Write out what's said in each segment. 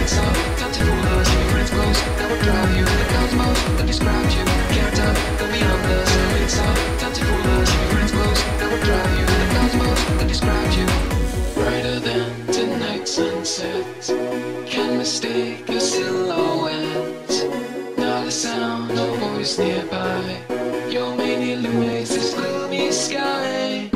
lights off, time to fool us. Your friends close, that would drive you to the cosmos. That describes you, can't tell, go beyond us. Lights off, time to fool us. Your friends close, that would drive you to the cosmos. That describes you. Brighter than tonight's sunset, can mistake your silhouette. Not a sound, no voice nearby. Your mane illuminates this gloomy sky.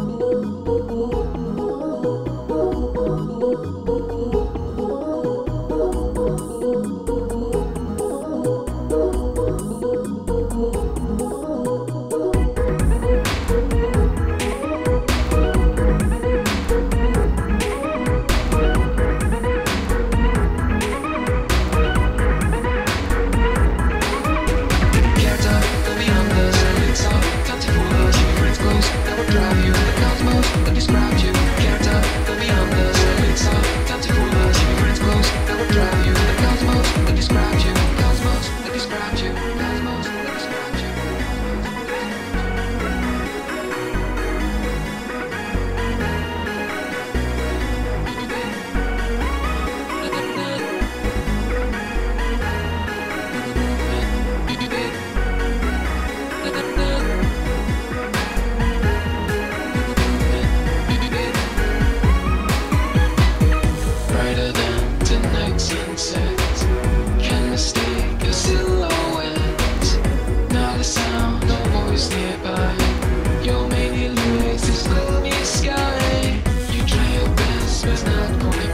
Nearby, your mane illuminates this gloomy sky. You try your best, but it's not going